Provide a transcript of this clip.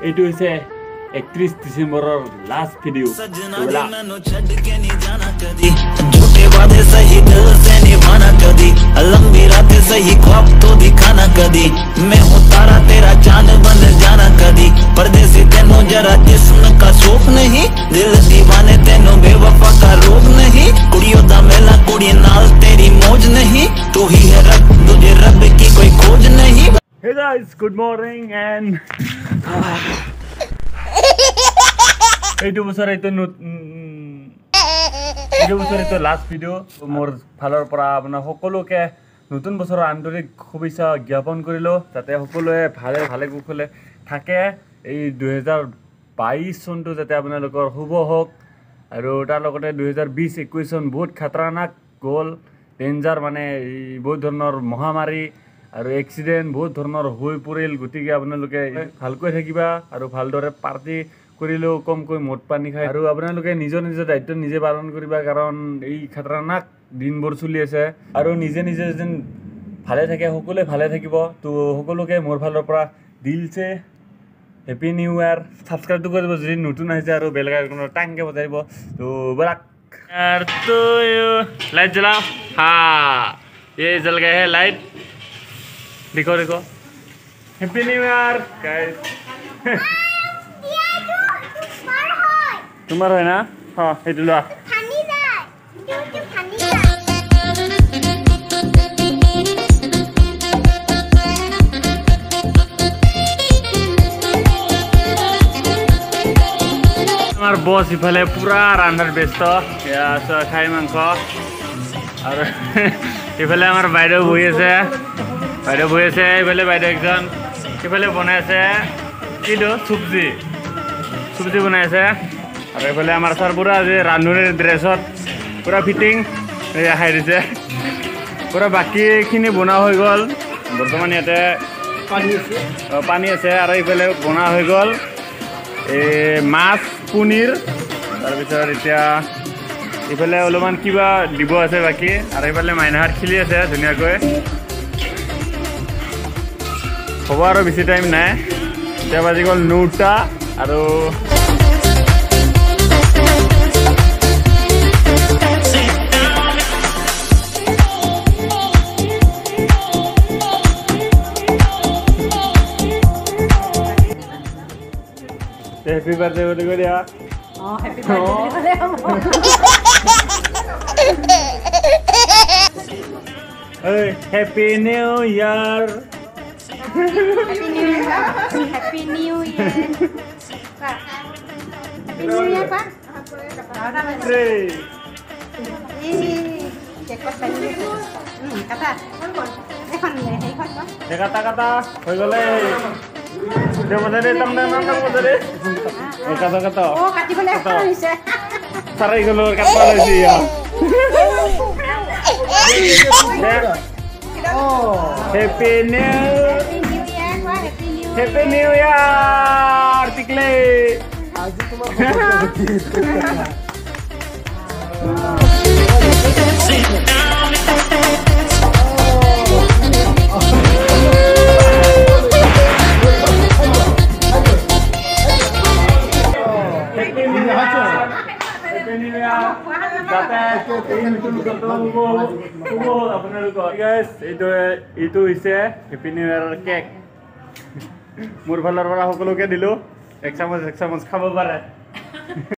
এইটো হৈছে 31 ডিসেম্বৰৰ last video झूठे वादे सही दिल से निभाना कदी लंबी रातें सही ख्वाब तो दिखाना कदी मैं हूँ तारा तेरा चांद बन जाना कदी परदेसी तेनों जरा जिस्म का शौक नहीं दिल दीवाने तेनों बेवफा का रोग नहीं कुड़ियों दा मेला कुड़ी नाल तेरी मौज नहीं तू ही है रब तुझे रब की कोई खोज नहीं। Hey guys, good morning and এইটো বছৰ এইটো লাষ্ট ভিডিও মোৰ ফালৰ পৰা আপোনাৰ সকলোকে নতুন বছৰৰ আন্তৰিক শুভেচ্ছা জ্ঞাপন কৰিলো যাতে সকলোৱে ভালে কুশলে থাকে এই 2022 চনটো যাতে আপোনালোকৰ শুভ হওক আৰু তাৰ লগতে 2020-21 চন বহুত খতৰনাক গ'ল ডেঞ্জাৰ মানে বহুত ধৰণৰ মহামাৰী আৰু এক্সিডেন্ট বহুত ধৰণৰ হৈ পৰিল গতিকে আপোনালোকে ভালকৈ থাকিবা আৰু ভালদৰে পাৰ্টি কৰিলেও কমকৈ মদ পানী খাই আৰু আপোনালোকে নিজৰ দায়িত্ব নিজে পালন কৰিবা কাৰণ এই খতৰনাক দিনবোৰ চলি আছে আৰু নিজে যেন ভালে থাকে সকলোৱে ভালে থাকিব তো সকলোকে মোৰ ফালৰ পৰা দিলছে হেপী নিউ ইয়াৰ সাবস্ক্ৰাইবটো কৰিব যদি নতুন আহিছে আৰু বেল আইকনৰ টাংকে বজাইব তো বলাক यार तो लाइट जलाओ हाँ ये जल गए हैं लाइट देखो हैप्पी न्यू ईयर गाइस तुम्हारा है ना हाँ ये लो আমার বস ইফালে পুরা রান্নার ব্যস্ত খাই মাংস আর ইফালে আমার বাইদেউ বহি আছে ইফালে বাইদেউ একজন ইফালে বনাই আছে কিটো চব্জি বনাই আছে আর ইফালে আমার স্যার পুরা যে রান্ধনিৰ ড্ৰেছত পুরা ফিটিং খাই দিছে পুরা বাকীখিনি বনোৱা হৈ গ'ল বৰ্তমান ইয়াতে পানী আছে আৰু ইফালে বনোৱা হৈ গ'ল মাছ পনীৰ তাৰপিছত এতিয়া ইফালে অলপমান কিবা দিব আছে বাকী আৰু ইফালে মাইনাহাত খেলি আছে ধুনীয়াকৈ হ'ব আৰু বেছি টাইম নাই এতিয়া বাজি গ'ল 9টা আৰু हैप्पी बर्थडे बोल को दिया happy birthday happy new year happy new year पा kata হৈ গলে দেবদরে তমনে নাম দেবদরে kata ও কাটি বলে একটা হইছে সারাই গলো কাটা হইছে ও হ্যাপি নিউ ইয়ার টিকলে আজ তোমার এইটো হৈছে হেপী নিউ ইয়াৰৰ কেক মোৰ ফালৰ পৰা সকলোকে দিলো এক চামুচ খাব পাৰে